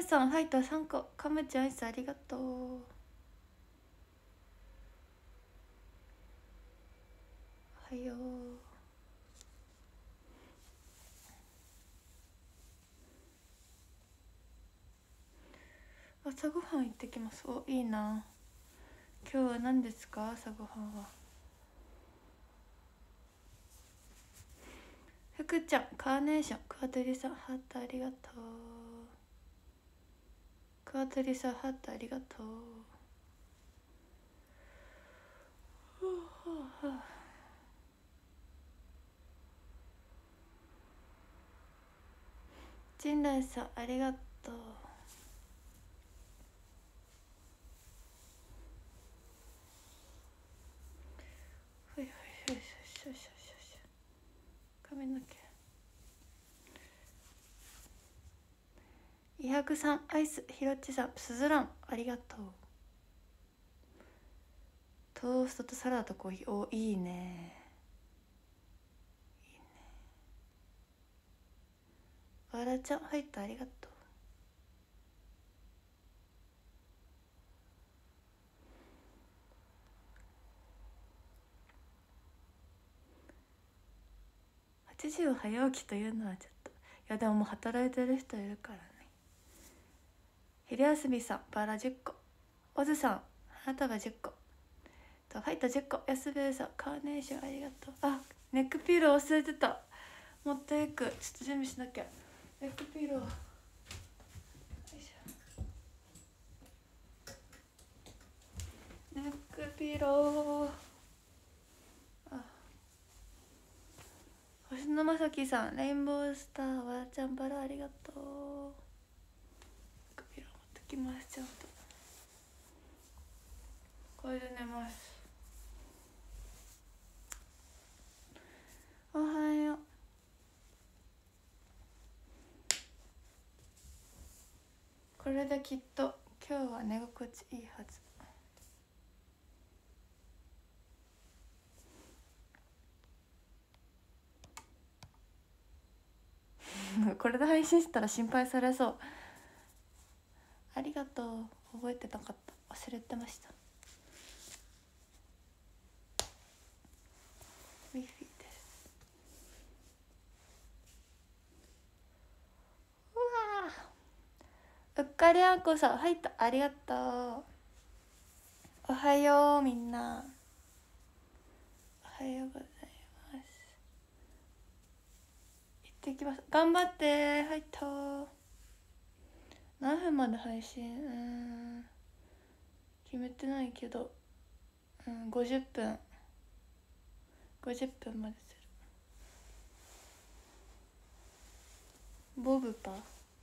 姉さん入った3個。かむちゃんアイスありがとう。おはよう。朝ごはん行ってきます。お、いいな。今日は何ですか、朝ごはんは。福ちゃん、カーネーション、クワトリさんハートありがとう。クワトリさんハートありがとう。陣内さんありがとう。ほいほいほいほいほいほいほい。髪の毛。伊白さんアイス、ひろっちさんすずらんありがとう。トーストとサラダとコーヒー、お、いいね。いいね。わらちゃん入ったありがとう。8時を早起きというのはちょっと、いやでももう働いてる人いるからね。昼休みさんバラ10個、おずさん花束10個と入った10個、安部さんカーネーションありがとう。あ、ネックピール忘れてた、持っていく。ちょっと準備しなきゃ。ネックピールを、ネックピール。あ、星野まさきさんレインボースターわらちゃんバラありがとう。ネックピール持ってきます。ちゃんとこれで寝ます。おはよう。これできっと今日は寝心地いいはず。これで配信したら心配されそう。ありがとう。覚えてなかった、忘れてました。ウィフィです。うわー、うっかりあんこさん入った、ありがとう。おはようみんな、おはようございます。行ってきます。頑張って。入った。何分まで配信、決めてないけど、50分50分までする。ボブパ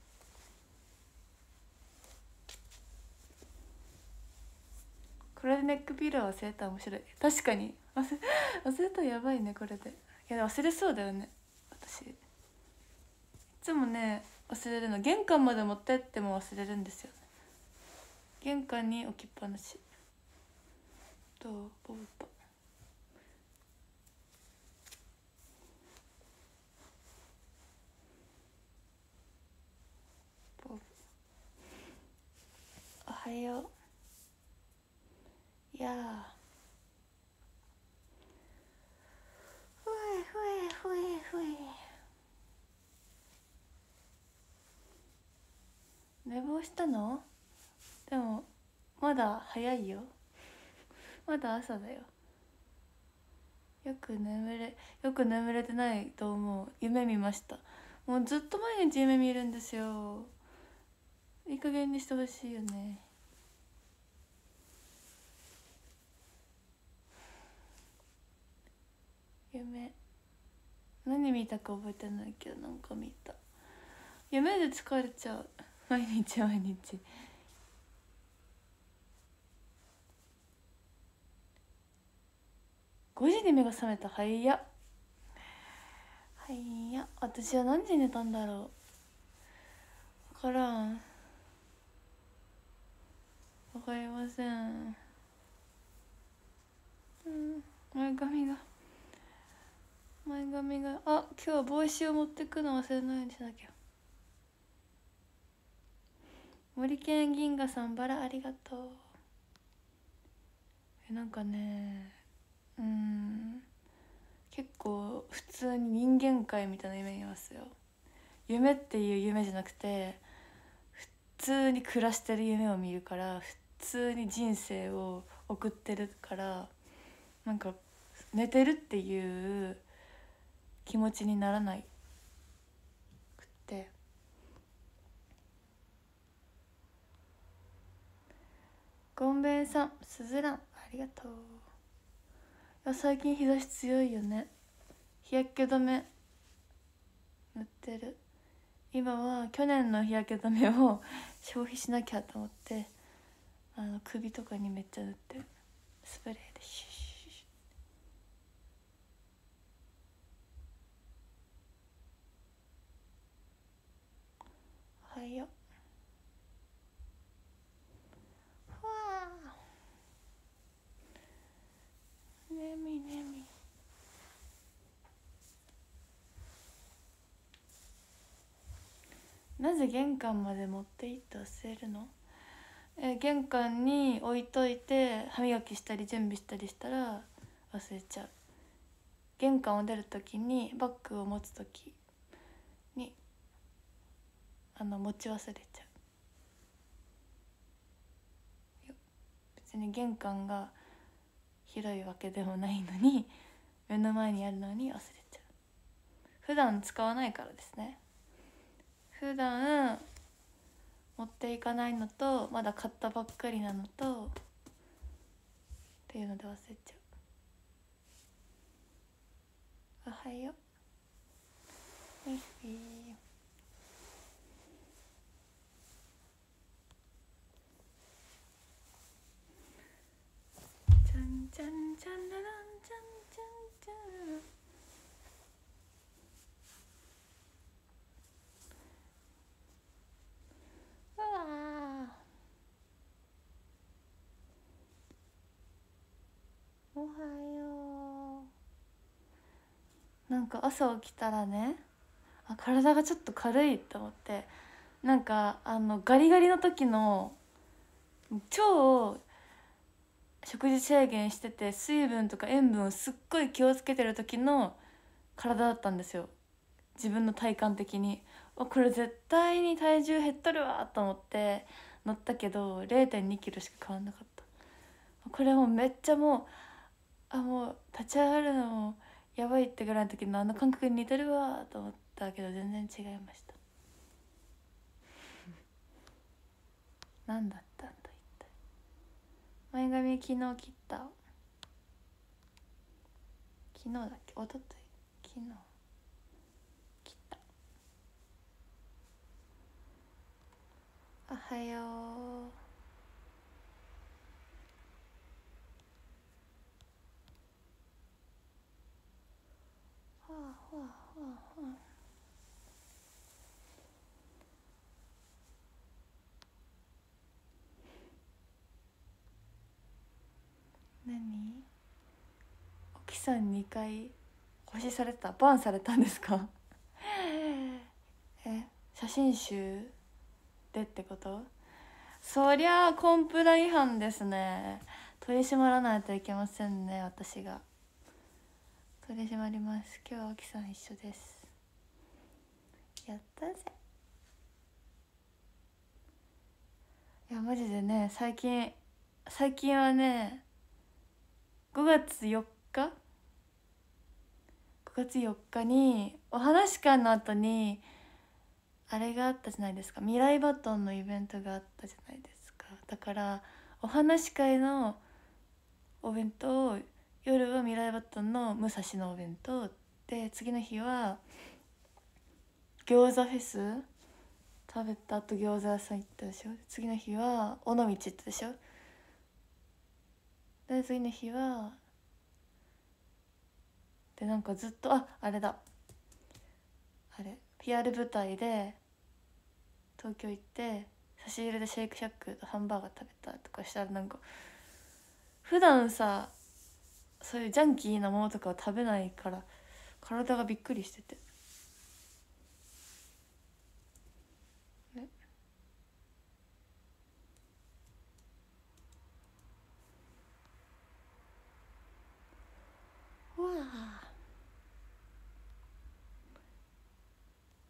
これでネックピール忘れたら面白い。確かに忘れたらやばいねこれで。いや忘れそうだよね私。いつもね忘れるの、玄関まで持ってっても忘れるんですよね。玄関に置きっぱなし。どうボブパボブ、おはよう。いやー、ふえふえふえふえ。寝坊したの？でもまだ早いよ、まだ朝だよ。よく眠れてないと思う。夢見ました。もうずっと毎日夢見るんですよ。いい加減にしてほしいよね。夢何見たか覚えてないけど、なんか見た。夢で疲れちゃう、毎日毎日。5時に目が覚めた。はいやはいや。私は何時に寝たんだろう、分からん、分かりません。前髪があ、今日は帽子を持ってくの忘れないようにしなきゃ。 森健銀河さんバラありがとう。なんかね、結構普通に人間界みたいな夢見ますよ。夢っていう夢じゃなくて普通に暮らしてる夢を見るから、普通に人生を送ってるから、なんか寝てるっていう気持ちにならないくって。ゴンベイさん、スズランありがとう。いや最近日差し強いよね。日焼け止め塗ってる。今は去年の日焼け止めを消費しなきゃと思って、首とかにめっちゃ塗ってる。スプレーでシュッシュッシュッ。おはよう。ふわーねみねみ。なぜ玄関まで持って行って忘れるの？玄関に置いといて歯磨きしたり準備したりしたら忘れちゃう。玄関を出るときにバッグを持つときに持ち忘れちゃう。別に玄関が広いわけでもないのに目の前にあるのに忘れちゃう。普段使わないからですね。普段持っていかないのと、まだ買ったばっかりなのとっていうので忘れちゃう。おはよう。じゃんじゃんじゃんららんじゃんじゃんじゃん。うわー、おはよう。なんか朝起きたらね、体がちょっと軽いと思って、なんかガリガリの時の超食事制限してて水分とか塩分をすっごい気をつけてる時の体だったんですよ。自分の体感的にこれ絶対に体重減っとるわと思って乗ったけど 0.2 キロしか変わんなかった。これもうめっちゃもう立ち上がるのもやばいってぐらいの時の感覚に似てるわと思ったけど全然違いました。何だったんだ一体。前髪昨日切った。昨日だっけ、一昨日、昨日切った。おはよう。はあはあはあはあ。何？沖さん2回保持された、バンされたんですか？写真集でってこと？そりゃあコンプラ違反ですね。取り締まらないといけませんね。私が取り締まります。今日は沖さん一緒です。やったぜ。いやマジでね、最近はね、5月4日5月4日にお話会の後にあれがあったじゃないですか。未来バトンのイベントがあったじゃないですか。だからお話会のお弁当、夜は未来バトンの武蔵のお弁当で、次の日は餃子フェス食べた後餃子屋さん行ったでしょ。次の日は尾道行ったでしょ。で次の日はでなんかずっとあれだ、あれ PR 舞台で東京行って差し入れでシェイクシャックとハンバーガー食べたとかしたら、なんか普段さそういうジャンキーなものとかを食べないから体がびっくりしてて、ね、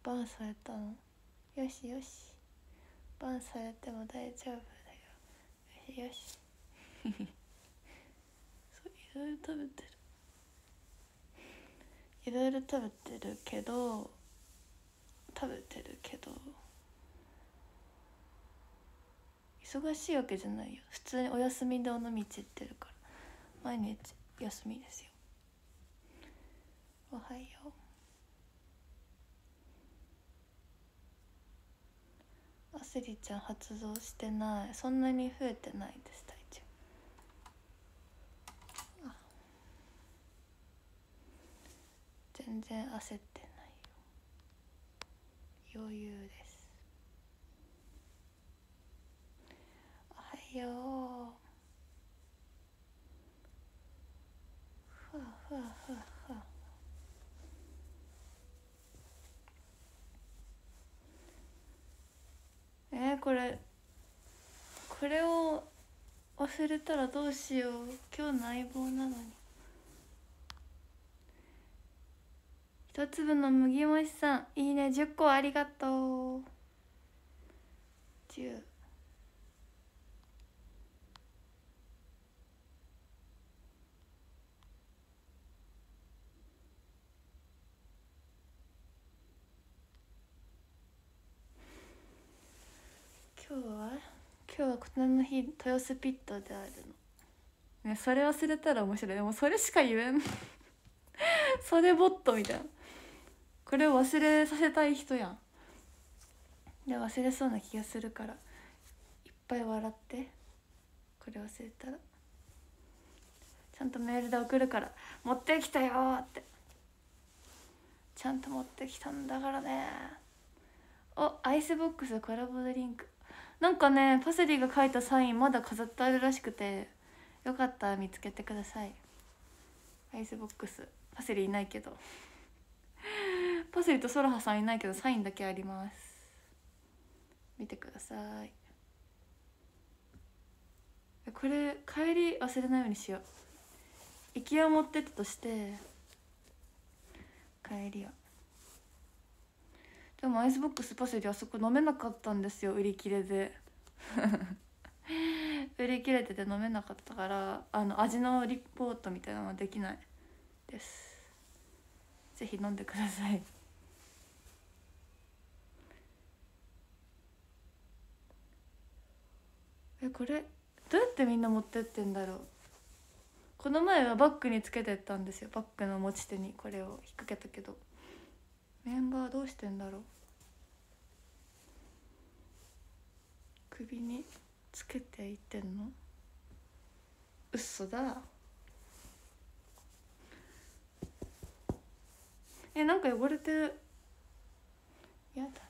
バンされたの？よしよし、バンされても大丈夫だよ。よしよしそう、いろいろ食べてる、いろいろ食べてるけど忙しいわけじゃないよ。普通にお休みで尾道行ってるから、毎日休みですよ。おはよう。アセリちゃん発動してない。そんなに増えてないです、体重。全然焦ってないよ、余裕です。おはよう。ふわふわふわふわ。これを忘れたらどうしよう。今日の相棒なのに。一粒の麦もちさん、いいね10個ありがとう。10。今日はこのの日、豊洲ピットであるのね。それ忘れたら面白い。でもそれしか言えんそれボットみたいな。これを忘れさせたい人やん。で忘れそうな気がするから、いっぱい笑って。これ忘れたらちゃんとメールで送るから、持ってきたよーって。ちゃんと持ってきたんだからね。お、アイスボックスコラボドリンク。なんかね、パセリが書いたサインまだ飾ってあるらしくて、よかったら見つけてください。アイスボックス、パセリいないけどパセリとソラハさんいないけど、サインだけあります。見てください。これ帰り忘れないようにしよう。行きは持ってったとして、帰りは。でもアイスボックスパセリあそこ飲めなかったんですよ、売り切れで売り切れてて飲めなかったから、味のリポートみたいなのはできないです。ぜひ飲んでください。これどうやってみんな持ってってんだろう。この前はバッグにつけてったんですよ。バッグの持ち手にこれを引っ掛けたけど、メンバーどうしてんだろう。首につけていってんの？うっそだ。なんか汚れてる。やだな。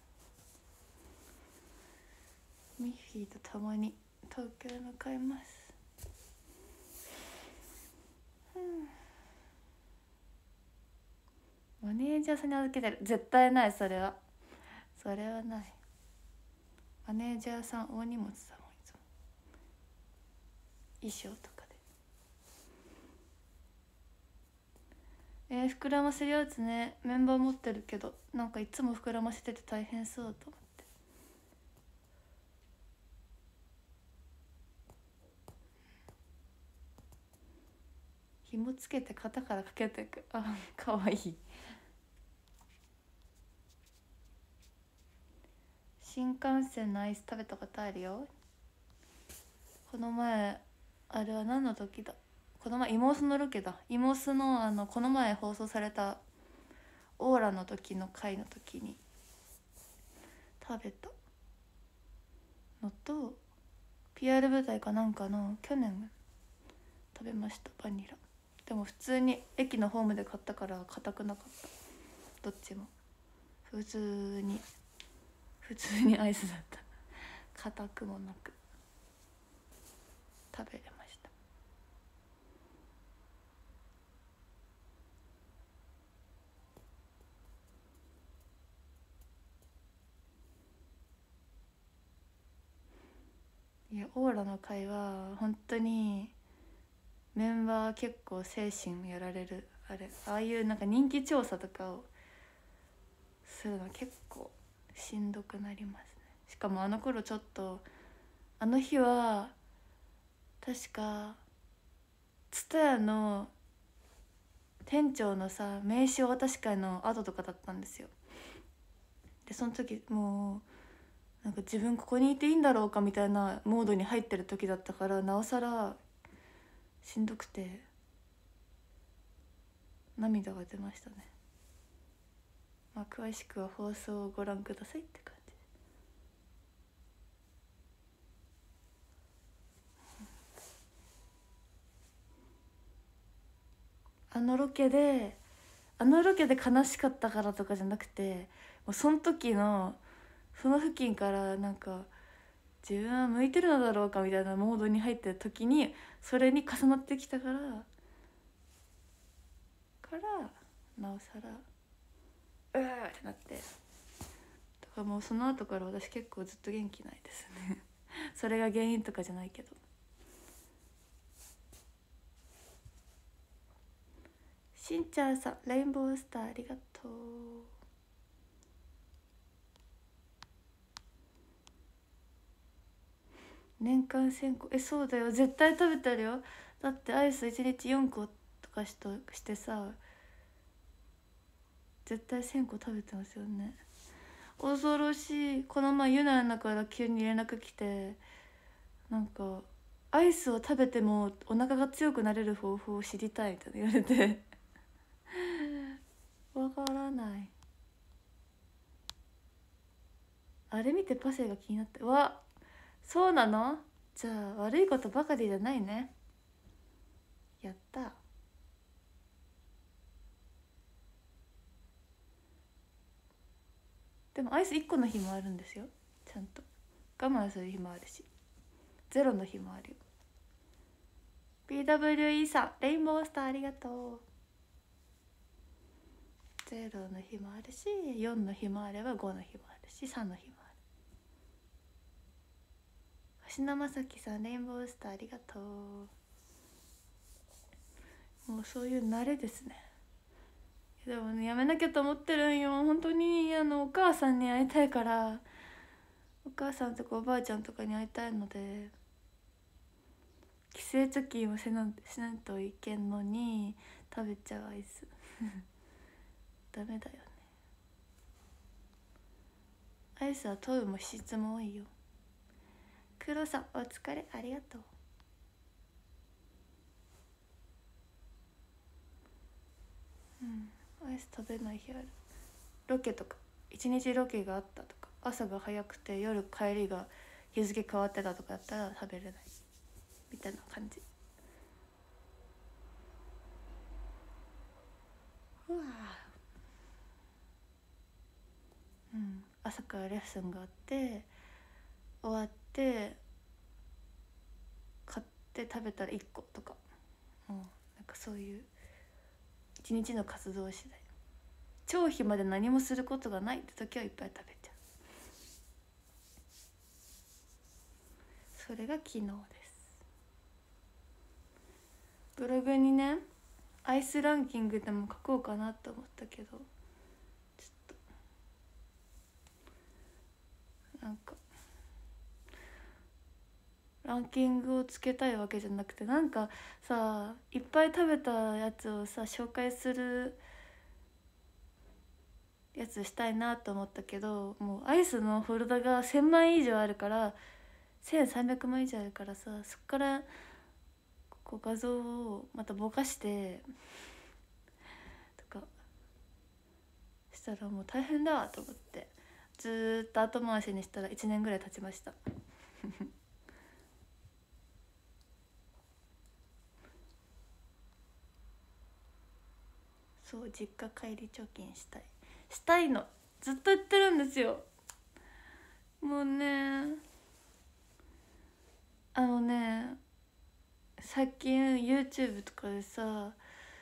ミッフィーとたまに東京へ向かいます。マネージャーさんに預けてる。絶対ない。それはない。マネージャーさん大荷物だもん、いつも。衣装とかで。膨らませるやつね、メンバー持ってるけど、なんかいつも膨らませてて大変そうと思って。紐つけて肩からかけていく。あ、かわいい。新幹線のアイス食べたことあるよ。この前、あれは何の時だ。この前妹のロケだ。妹のこの前放送されたオーラの時の回の時に食べたのと、 PR 舞台かなんかの去年食べました。バニラ。でも普通に駅のホームで買ったから硬くなかった。どっちも普通にアイスだった。硬くもなく食べれました。いや、オーラの会は本当にメンバー結構精神やられる。ああいうなんか人気調査とかをするの結構しんどくなりますね。しかもあの頃ちょっとあの日は確かTSUTAYAの店長のさ名刺を渡し会の後とかだったんですよ。でその時もうなんか自分ここにいていいんだろうかみたいなモードに入ってる時だったから、なおさらしんどくて涙が出ましたね。まあ詳しくは放送をご覧くださいって感じ。あのロケで悲しかったからとかじゃなくて、もうその時のその付近からなんか自分は向いてるのだろうかみたいなモードに入ってる時にそれに重なってきたからなおさらうーってなって、だからもうその後から私結構ずっと元気ないですねそれが原因とかじゃないけど。しんちゃんさんレインボースターありがとう。年間1000個そうだよ、絶対食べてるよ。だってアイス1日4個とかしてさ絶対1000個食べてますよね。恐ろしい。この前ユナのから急に連絡来て、なんかアイスを食べてもお腹が強くなれる方法を知りたいみたいな言われてわからない。あれ見てパセが気になって、そうなの？じゃあ悪いことばかりじゃないね。やった。でもアイス1個の日もあるんですよ。ちゃんと我慢する日もあるし、ゼロの日もあるよ。 PWE さんレインボースターありがとう。ゼロの日もあるし4の日もあれば5の日もあるし3の日もある。星野正樹さんレインボースターありがとう。もうそういう慣れですね。でもねやめなきゃと思ってるんよ本当に。お母さんに会いたいから、お母さんとかおばあちゃんとかに会いたいので帰省貯金をしないといけんのに食べちゃうアイスダメだよね。アイスは糖分も脂質も多いよ。黒さんお疲れありがとう。アイス食べない日ある。ロケとか一日ロケがあったとか朝が早くて夜帰りが日付変わってたとかだったら食べれないみたいな感じ。うわ朝からレッスンがあって終わって買って食べたら1個とか、なんかそういう一日の活動次第。超暇まで何もすることがないって時はいっぱい食べちゃう。それが昨日です。ブログにねアイスランキングでも書こうかなと思ったけど、ちょっとなんかランキングをつけたいわけじゃなくて、なんかさいっぱい食べたやつをさ紹介するやつしたいなと思ったけど、もうアイスのフォルダが1000枚以上あるから1300枚以上あるからさ、そっからこう画像をまたぼかしてとかしたらもう大変だわと思ってずっと後回しにしたら1年ぐらい経ちましたそう実家帰り貯金したいのずっと言ってるんですよ。もうね最近 YouTube とかでさ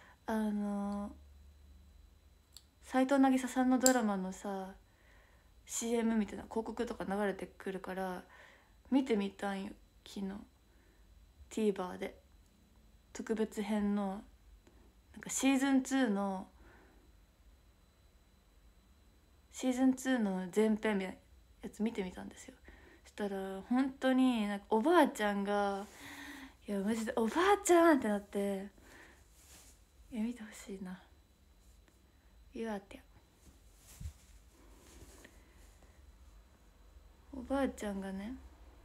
斉藤渚さんのドラマのさ CM みたいな広告とか流れてくるから見てみたんよ昨日 TVer で特別編のなんかシーズン2のシーズン2の前編のやつ見てみたんですよ。そしたら本当になんかおばあちゃんが、いやマジでおばあちゃんってなって、いや見てほしいな。岩手おばあちゃんがね、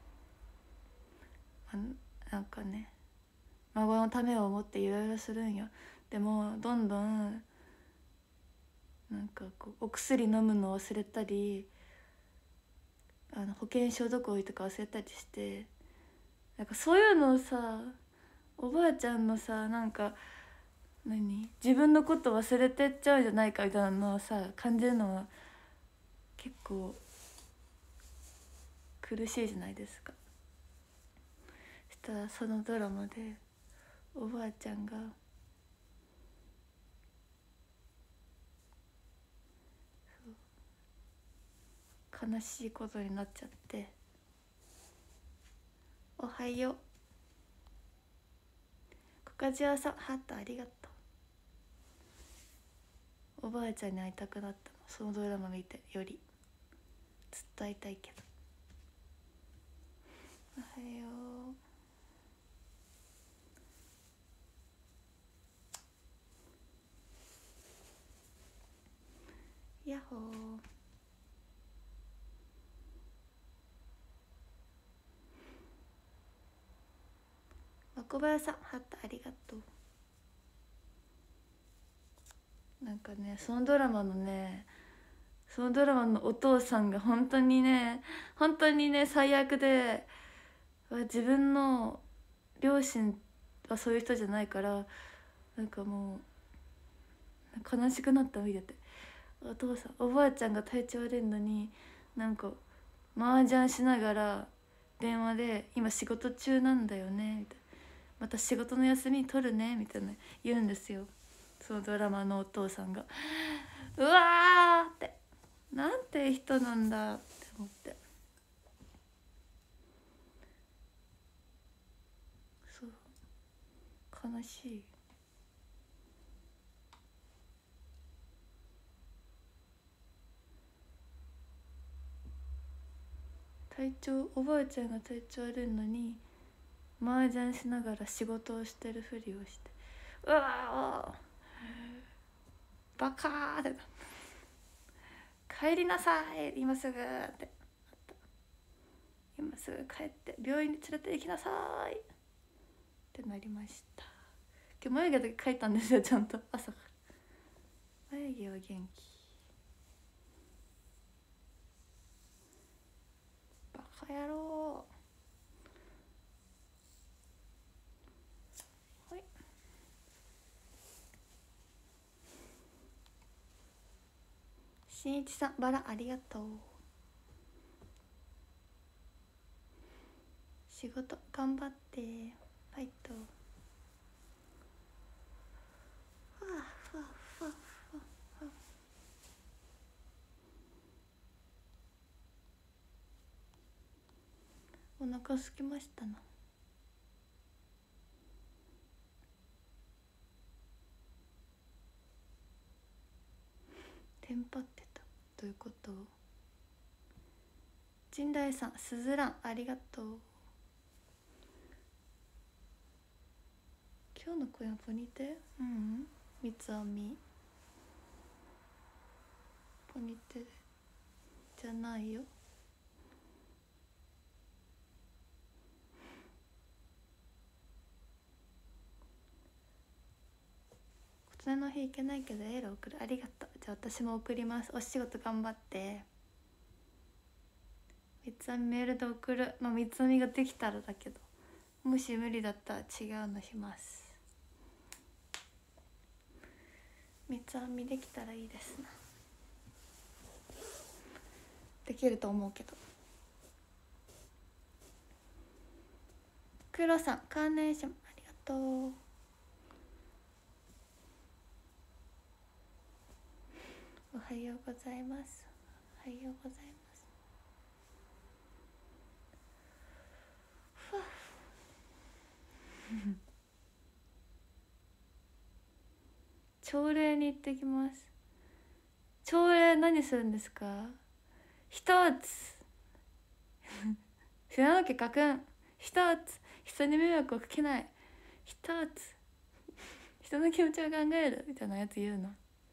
なんかね孫のためを思っていろいろするんよ。でもどんどんなんかこうお薬飲むの忘れたり、保険証どこ置いたか忘れたりして、なんかそういうのをさ、おばあちゃんのさ、なんか自分のこと忘れてっちゃうんじゃないかみたいなのをさ感じるのは結構苦しいじゃないですか。そしたらそのドラマでおばあちゃんが悲しいことになっちゃって、おはようコカジワさん、ハートありがとう。おばあちゃんに会いたくなったの、そのドラマ見てより。ずっと会いたいけど。おはよう、やっほー。小林さん、ハートありがとう。なんかね、そのドラマのお父さんが本当にね最悪で、自分の両親はそういう人じゃないから、なんかもう悲しくなった見てて。お父さん、おばあちゃんが体調悪いのになんか麻雀しながら電話で「今仕事中なんだよね」みたいな「また仕事の休み取るね」みたいな言うんですよ、そのドラマのお父さんが。うわーって、なんて人なんだって思って。そう、悲しい。おばあちゃんが体調悪いのに麻雀しながら仕事をしてるふりをして、うわーバカーって帰りなさい今すぐって、今すぐ帰って病院に連れて行きなさいってなりました。今日眉毛だけ描いたんですよ、ちゃんと朝から。眉毛は元気。バカ野郎。はい、しんいちさん、バラありがとう。仕事頑張ってファイト。ふわふわふわふわふわ。お腹空きましたな。テンパってた。どういうこと？陣大さん、すずらんありがとう。今日の声はポニテ、三つ編みポニテじゃないよ。骨の日いけないけどエール送る、ありがとう。じゃあ私も送ります。お仕事頑張って。三つ編みメールで送る。三つ編みができたらだけど、もし無理だったら違うのします。三つ編みできたらいいですな。できると思うけど。黒さん、カーネーションありがとう。おはようございます。おはようございます。ふわ朝礼に行ってきます。 朝礼何するんですか？一つ白の毛かくん、一つ人に迷惑をかけない、一つ人の気持ちを考えるみたいなやつ言うの。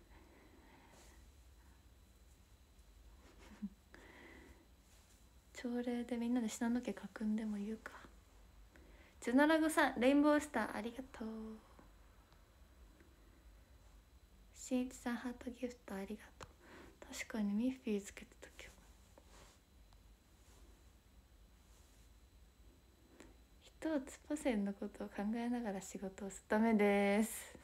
朝礼でみんなで下の毛かくんでも言うか。ジュナラゴさんレインボースターありがとう。しんいちさんハートギフトありがとう。確かにミッフィーつけてた今日。一つパセンのことを考えながら仕事をする。ダメです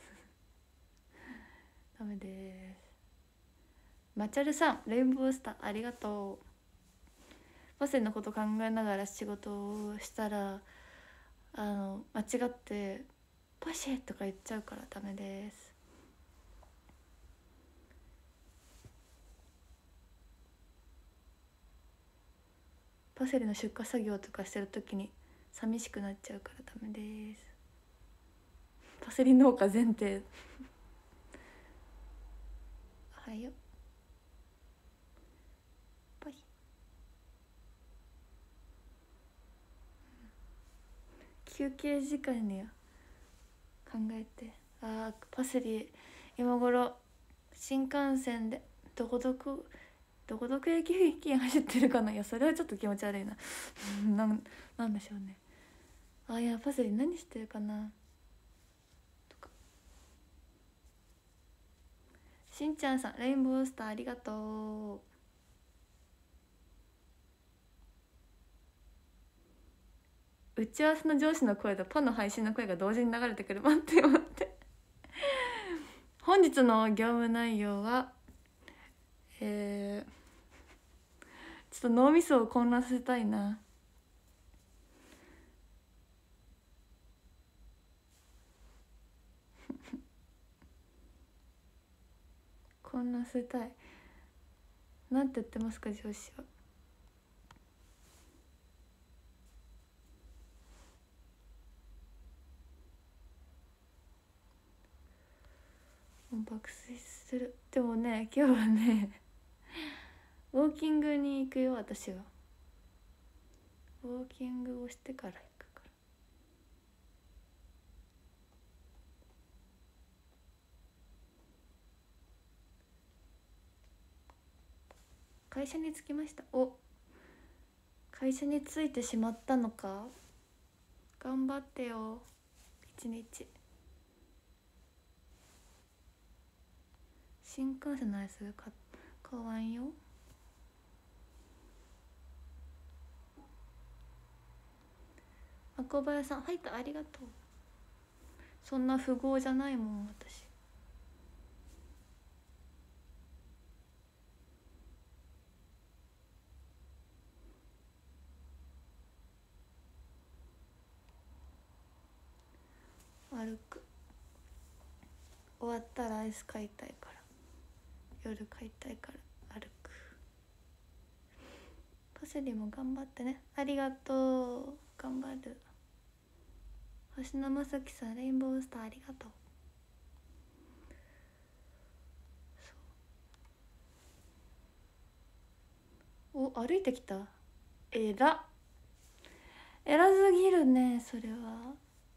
ダメです。マチャルさんレインボースターありがとう。パセンのこと考えながら仕事をしたら間違ってパシェとか言っちゃうからダメです。パセリの出荷作業とかしてる時に寂しくなっちゃうからダメです。パセリ農家前提はいよ。パイ休憩時間に考えて、パセリ今頃新幹線でどこどこ駅付近走ってるかな。いやそれはちょっと気持ち悪いななんでしょうね。いやパセリ何してるかなとか。しんちゃんさんレインボースターありがとう。打ち合わせの上司の声とパの配信の声が同時に流れてくる。待って待って本日の業務内容はちょっと脳みそを混乱させたいな。混乱させたい。なんて言ってますか上司は。もう爆睡する。でもね今日はねウォーキングに行くよ。私はウォーキングをしてから行くから。会社に着きました。会社に着いてしまったのか。頑張ってよ一日。新幹線のアイス買わんよ。小林さん入ったありがとう。そんな富豪じゃないもん私。歩く。終わったらアイス買いたいから、夜買いたいから歩く。パセリも頑張ってね。ありがとう。頑張る。星野正樹さんレインボースターありがとう。歩いてきた。偉すぎるねそれは。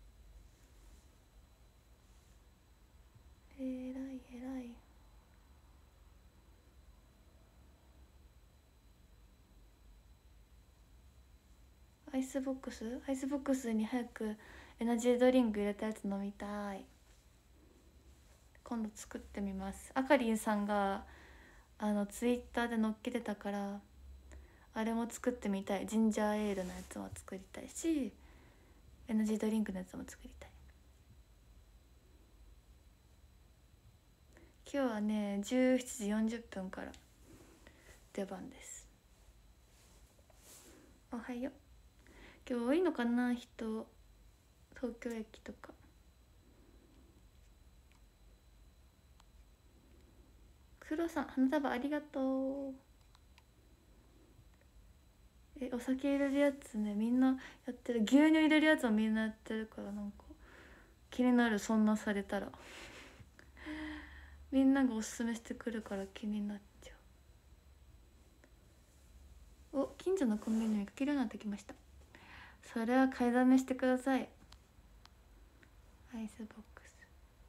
偉い。アイスボックスに早くエナジードリンク入れたやつ飲みたい。今度作ってみます。あかりんさんがツイッターで載っけてたからあれも作ってみたい。ジンジャーエールのやつも作りたいしエナジードリンクのやつも作りたい。今日はね17時40分から出番です。おはよう。今日多いのかな人。東京駅とか。黒さん花束ありがとう。お酒入れるやつねみんなやってる。牛乳入れるやつもみんなやってるからなんか気になる。そんなされたらみんながおすすめしてくるから気になっちゃう。お、近所のコンビニにかけるようになってきました。それは買いだめしてください。アイスボックス。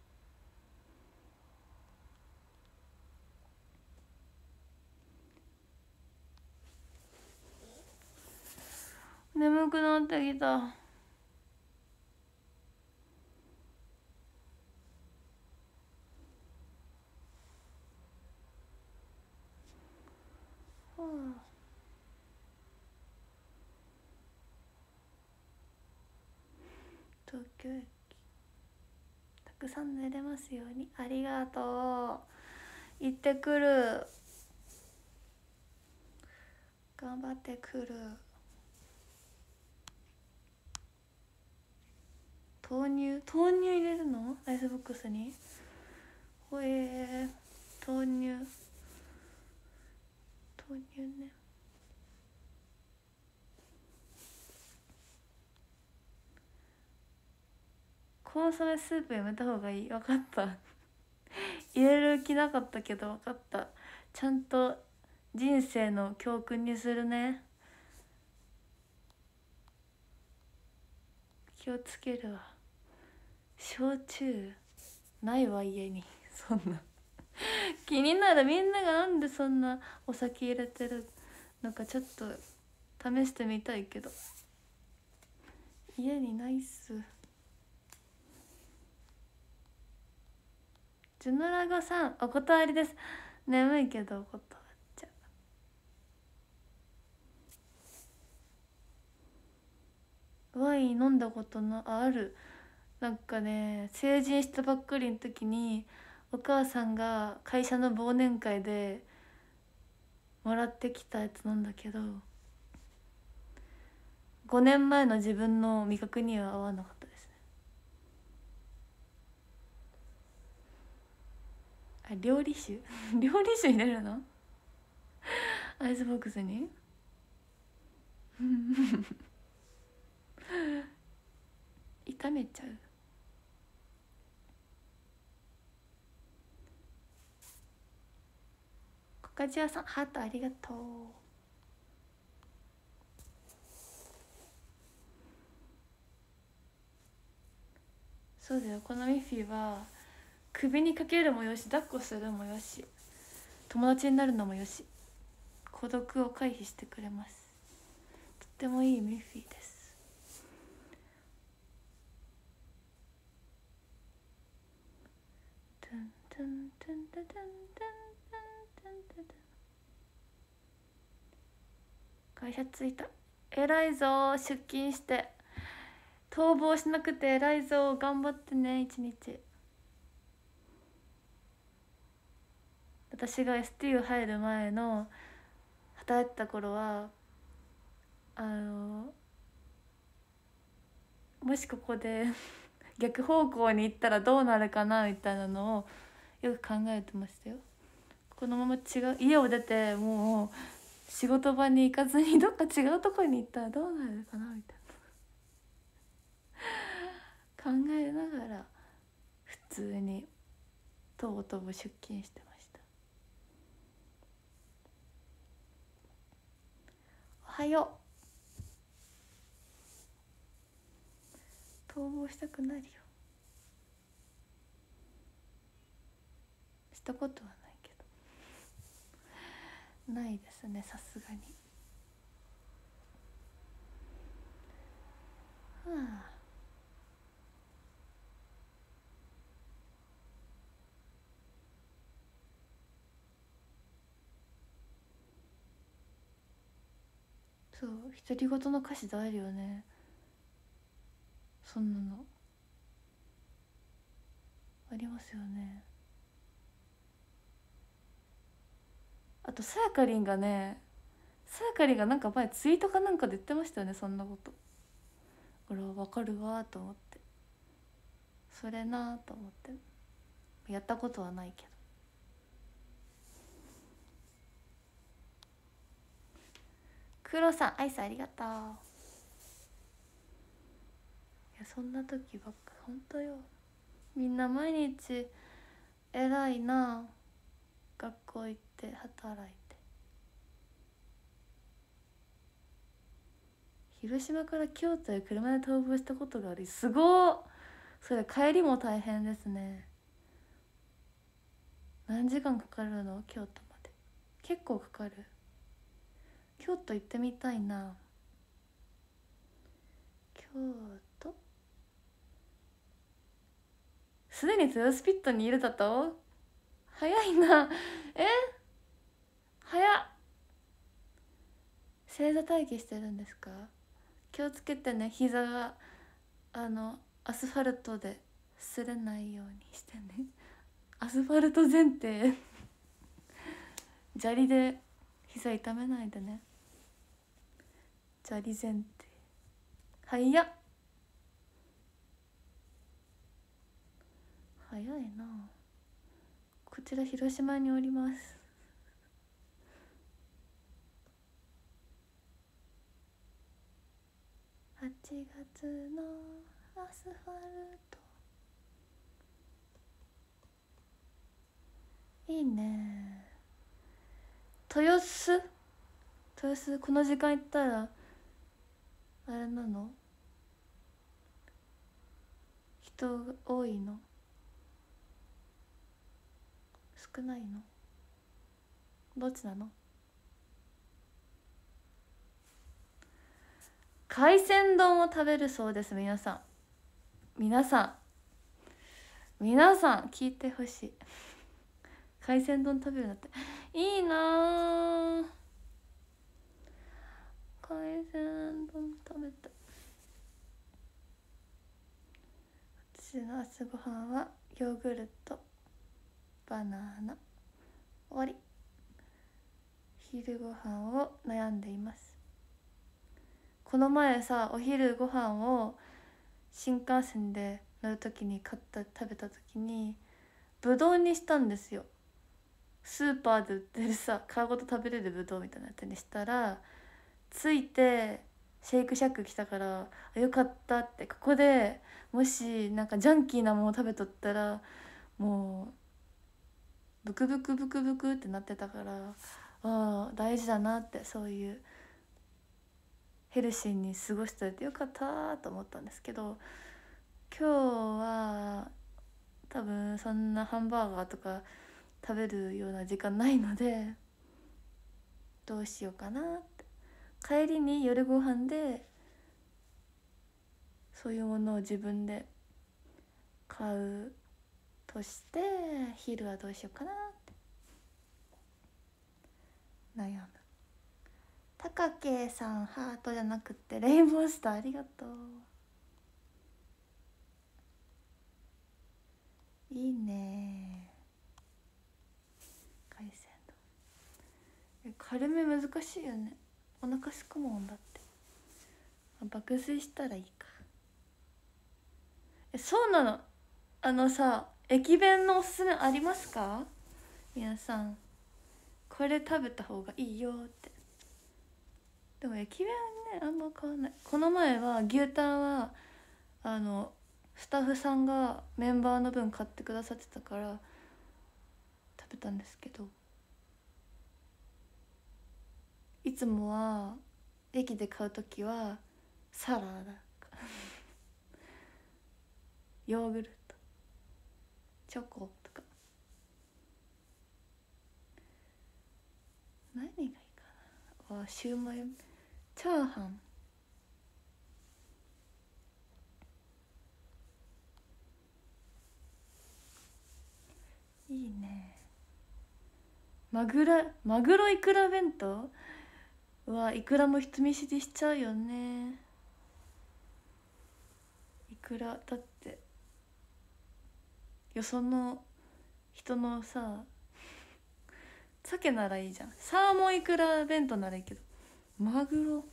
眠くなってきた。はあ、東京駅たくさん寝れますように。ありがとう。行ってくる。頑張ってくる。豆乳入れるのアイスボックスに。ほ豆乳ね。コンソメスープやめた方がいい。分かった入れる気なかったけど分かった。ちゃんと人生の教訓にするね。気をつけるわ。焼酎ないわ家にそんな気になる。みんながなんでそんなお酒入れてるのかちょっと試してみたいけど家にないっす。ジュノラゴさんお断りです。眠いけどお断っちゃう。ワイン飲んだことある。なんかね、成人したばっかりの時にお母さんが会社の忘年会でもらってきたやつなんだけど、5年前の自分の味覚には合わなかったですね。あ、料理酒料理酒入れるのアイスボックスに炒めちゃう。コカジアさんハートありがとう。そうだよ、このミッフィーは首にかけるもよし、抱っこするもよし、友達になるのもよし、孤独を回避してくれます。とってもいいミッフィーです。トゥントゥントゥントゥントゥントゥントゥントゥン。会社着いた。偉いぞ、出勤して逃亡しなくて偉いぞ。頑張ってね一日。私が STU 入る前の働いてた頃はもしここで逆方向に行ったらどうなるかなみたいなのをよく考えてましたよ。このまま違う家を出てもう仕事場に行かずにどっか違うところに行ったらどうなるかなみたいな考えながら普通にとぼとぼ出勤してました。おはよう。逃亡したくなるよ。したことはないけど。ないですね、さすがに。はあ。そう、独り言の歌詞であるよね、そんなのありますよね。あとさやかりんがなんか前ツイートかなんかで言ってましたよね、そんなこと。俺は分かるわと思って、それなと思って。やったことはないけど。黒さんアイスありがとう。いやそんな時ばっか、ほんとよ。みんな毎日偉いな。学校行って働いて。広島から京都へ車で逃亡したことがある。すごっ。それ帰りも大変ですね。何時間かかるの？京都まで。結構かかる。京都行ってみたいな。京都、すでに豊洲ピットにいるだと？早いな。え、早っ。正座待機してるんですか？気をつけてね、膝がアスファルトで擦れないようにしてね。アスファルト前提。砂利で膝痛めないでね。砂利前提。早っ。早いな。こちら広島におります。8月のアスファルト、いいね。豊洲この時間行ったらあれなの？人が多いの？少ないの？どっちなの？海鮮丼を食べるそうです。皆さん聞いてほしい。海鮮丼食べるのっていいな。海鮮丼食べたい。私の朝ごはんはヨーグルト、バナナ、終わり。昼ごはんを悩んでいます。この前さ、お昼ご飯を新幹線で乗る時に食べた時にぶどうにしたんですよ。スーパーで売ってるさ、皮ごと食べれるぶどうみたいなやつにしたら、ついてシェイクシャック来たから、あ、よかったって。ここでもしなんかジャンキーなもの食べとったらもうブクブクブクブクってなってたから、ああ大事だなって、そういうヘルシーに過ごしておいてよかったと思ったんですけど、今日は多分そんなハンバーガーとか食べるような時間ないので、どうしようかなって。帰りに夜ご飯でそういうものを自分で買うとして、昼はどうしようかなって悩む。高圭さんハートじゃなくてレインボースター、ありがとう。いいね。海鮮丼、軽め難しいよね。お腹すくもんだって。爆睡したらいいか。そうなの。さ、駅弁のおすすめありますか？皆さんこれ食べた方がいいよって。でも駅弁ね、あんま買わない。この前は牛タンはスタッフさんがメンバーの分買ってくださってたから食べたんですけど、いつもは駅で買う時はサラダヨーグルト、チョコとか。何がいいかな。シューマイ、チャーハン、いいね。マグロイクラ弁当は、イクラも人見知りしちゃうよね。イクラだってよその人のさ、鮭ならいいじゃん。サーモンイクラ弁当ならいいけど、マグロ、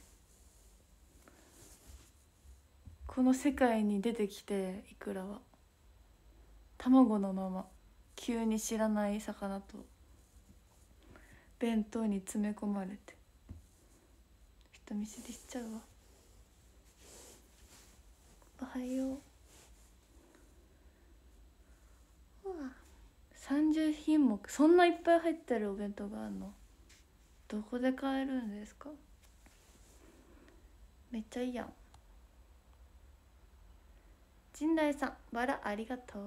この世界に出てきて、イクラは卵のまま急に知らない魚と弁当に詰め込まれて人見知りしちゃうわ。おはよう。うわ、 30品目、そんないっぱい入ってるお弁当があるの？どこで買えるんですか？めっちゃいいやん。陣内さん、バラありがとう。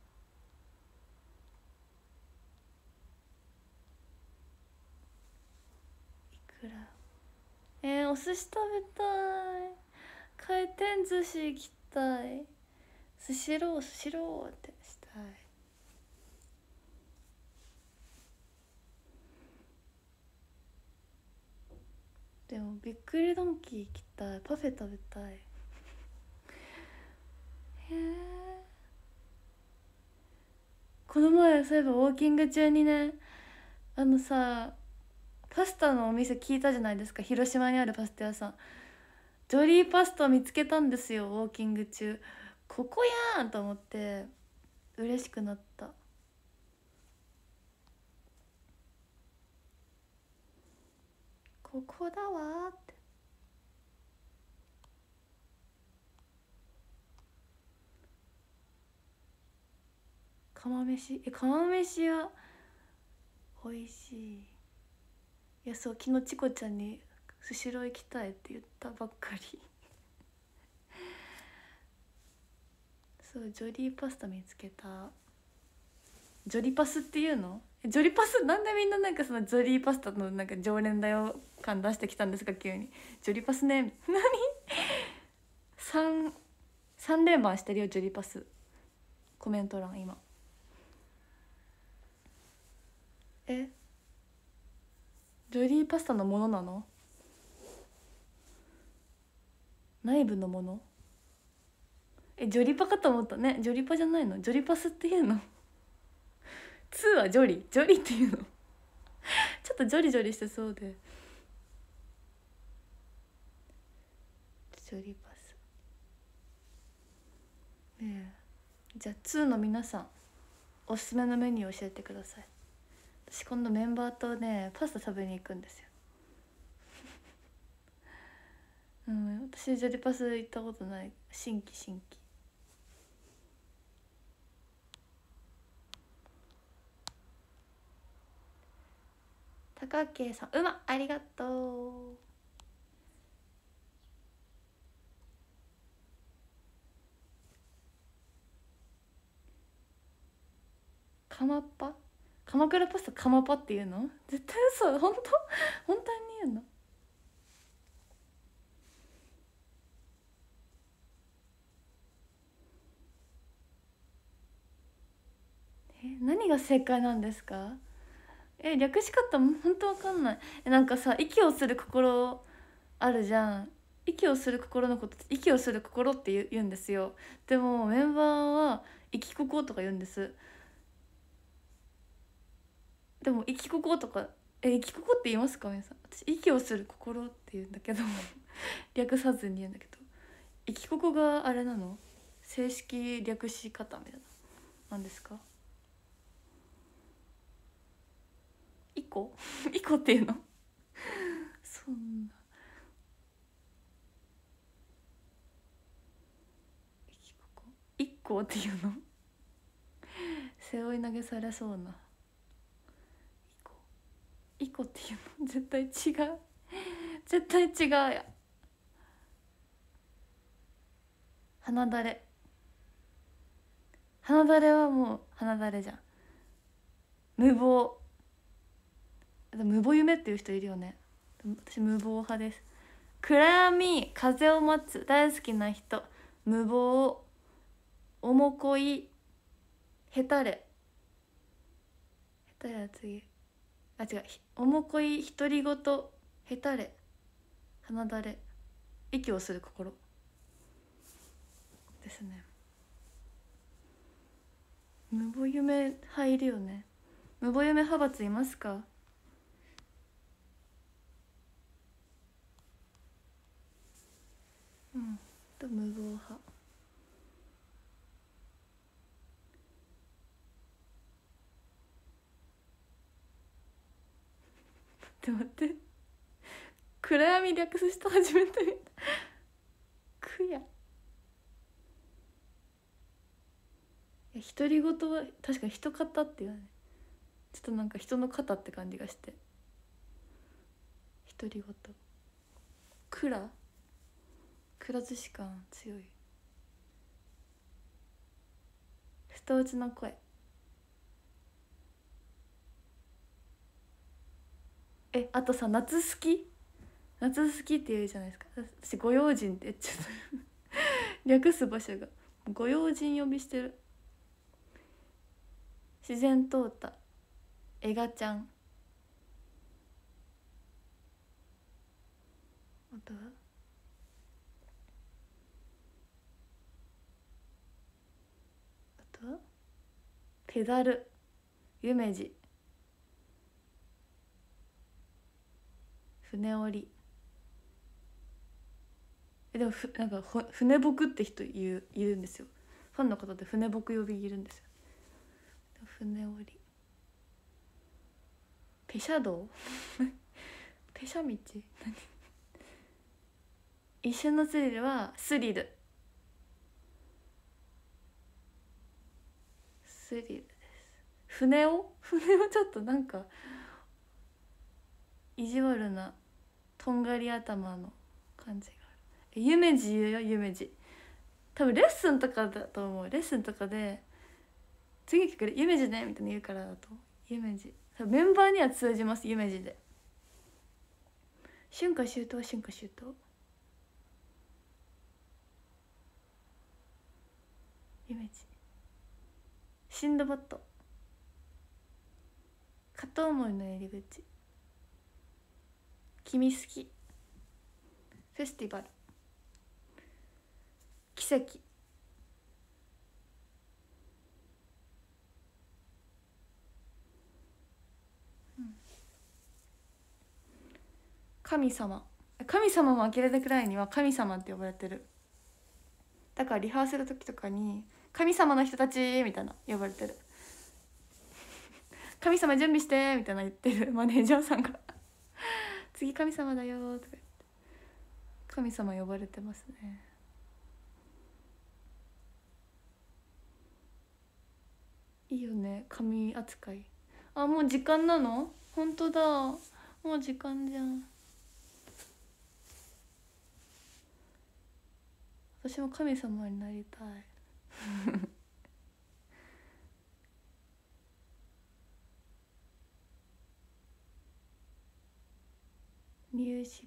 いくら？お寿司食べたい。回転寿司行きたい。スシロースシローってしたい。でもびっくりドンキー行きたい。パフェ食べたい。へえ。この前そういえばウォーキング中にね、さ、パスタのお店聞いたじゃないですか。広島にあるパスタ屋さん、ジョリーパスタ見つけたんですよ、ウォーキング中。ここやんと思って嬉しくなった。ここだわーって。釜飯、釜飯は美味しい。いや、そう、昨日チコちゃんにスシロー行きたいって言ったばっかり。そう、ジョリーパスタ見つけた。ジョリパスっていうの？ジョリパス、なんでみんななんかそのジョリーパスタのなんか常連だよ感出してきたんですか急に。ジョリパスね、何？3連番してるよ、ジョリパス。コメント欄今。ジョリーパスタのものなの？内部のもの？ジョリパかと思ったね。ジョリパじゃないの？ジョリパスっていうの？2はジョリっていうのちょっとジョリジョリしてそうで。ジョリパスね。え、じゃあ2の皆さん、おすすめのメニュー教えてください。私今度メンバーとねパスタ食べに行くんですよ。うん、私ジョリパス行ったことない。新規。高慶さん、ありがとう。鎌倉パスタ鎌パっていうの？絶対嘘。本当に言うの？何が正解なんですか？略し方も本当わかんない。なんかさ、息をする心あるじゃん。息をする心のこと、息をする心って言うんですよ。でもメンバーは息こことか言うんです。でも息こことか、息ここって言いますか皆さん？私息をする心って言うんだけど略さずに言うんだけど、息ここがあれなの？正式略し方みたいな、なんですか？イコイコっていうの？そんな。一個っていうの？背負い投げされそうな。イコっていうの？絶対違う。絶対違うや。鼻だれ。鼻だれはもう鼻だれじゃん。無謀。無謀夢っていう人いるよね。私無謀派です。暗闇、風を待つ、大好きな人、無謀、おもこい、へたれ。へたれは次。あ、違う。おもこい、独り言、へたれ、鼻だれ、息をする心ですね。無謀夢派いるよね。無謀夢派閥いますか？うん、と無謀派。待って、暗闇略す人初めて見た。くや。 独り言は確かに人肩っていうね、ちょっとなんか人の肩って感じがして、独り言くら寿司感強い。人打ちの声。あとさ、夏好きって言うじゃないですか。私ご用心って言っちゃった略す場所がご用心呼びしてる。自然淘汰、エガちゃん、あとはペダル、夢二、船折り。でもなんか船僕って人いるんですよ。ファンの方で船僕呼びいるんですよ。船折り、ペシャ道ペシャ道一瞬のスリルはスリルです。船をちょっとなんか意地悪なとんがり頭の感じがある。夢二言うよ、夢二。多分レッスンとかだと思う。レッスンとかで次聞くで夢二ねみたいに言うからだと、夢二多分メンバーには通じます。夢二で春夏秋冬、春夏秋冬、夢二、シンドバッド、片思いの入り口、君好き、フェスティバル、奇跡、神様。神様も呆れたくらいには神様って呼ばれてる。だからリハーサル時とかに神様の人たちみたいな呼ばれてる。神様準備してみたいな言ってるマネージャーさんが次神様だよとか言って神様呼ばれてますね。いいよね、神扱い。あ、もう時間なの？本当だ、もう時間じゃん。私も神様になりたいニューシッ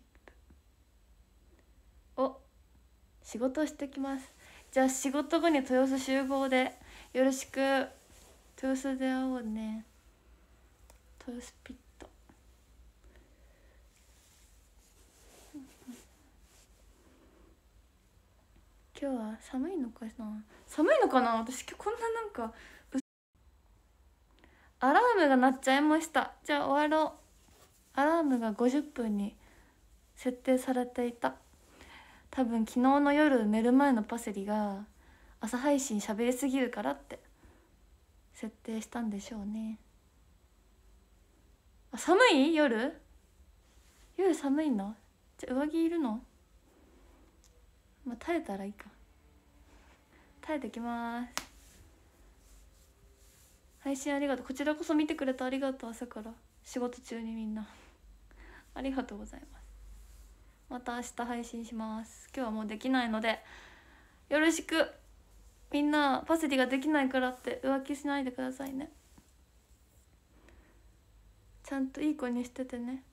プ。お、仕事してきます。じゃあ仕事後に豊洲集合でよろしく。豊洲で会おうね。豊洲ピット。今日は寒いのかな。私今日こんななんかアラームが鳴っちゃいました。じゃあ終わろう。アラームが50分に設定されていた。多分昨日の夜寝る前のパセリが朝配信喋りすぎるからって設定したんでしょうね。あ、寒い？夜寒いの？じゃあ上着いるの？まあ耐えたらいいか。耐えてきます。配信ありがとう。こちらこそ見てくれてありがとう。朝から仕事中にみんなありがとうございます。また明日配信します。今日はもうできないのでよろしく。みんなパセリができないからって浮気しないでくださいね。ちゃんといい子にしててね。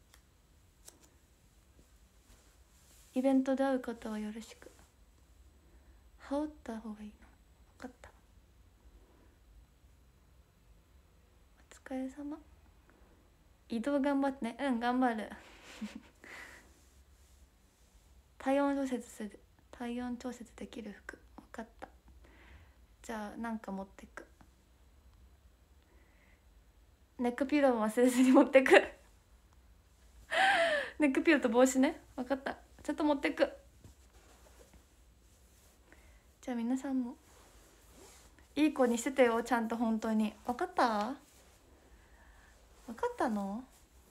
イベントで会う方はよろしく。羽織った方がいいの？分かった。お疲れ様。移動頑張ってね。うん、頑張る体温調節できる服。分かった。じゃあなんか持ってく。ネックピローも忘れずに持ってくネックピローと帽子ね。分かった、ちゃんと持ってく。じゃあ皆さんもいい子にしててよ、ちゃんと。本当に分かった？分かったの？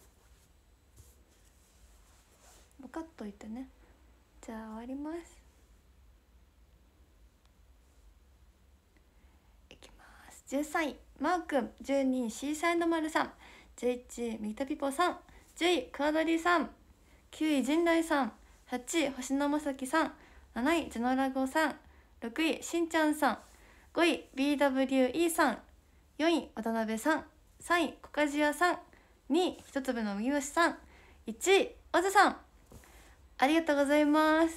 分かっといてね。じゃあ終わります。いきます。 13位マー君、12位シーサイド丸さん、11位ミタピポさん、10位クワドリさん、9位陣内さん、8位星野正樹さん、7位ジェノラゴさん、6位しんちゃんさん、5位 BWE さん、4位渡辺さん、3位コカジヤさん、2位一粒の麦虫さん、1位オズさん。ありがとうございます。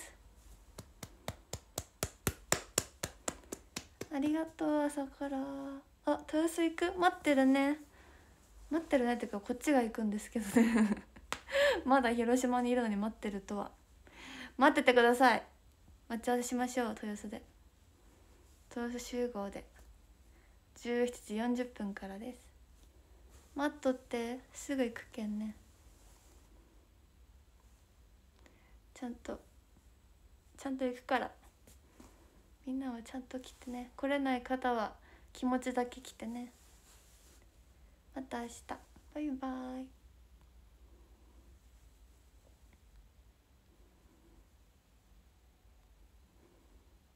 ありがとう。朝から豊洲行く？待ってるねっていうかこっちが行くんですけどねまだ広島にいるのに待ってるとは。待っててください。待ち合わせしましょう。豊洲で、豊洲集合で17時40分からです。待っとって、すぐ行くけんね。ちゃんと行くから、みんなはちゃんと来てね。来れない方は気持ちだけ来てね。また明日。バイバイ。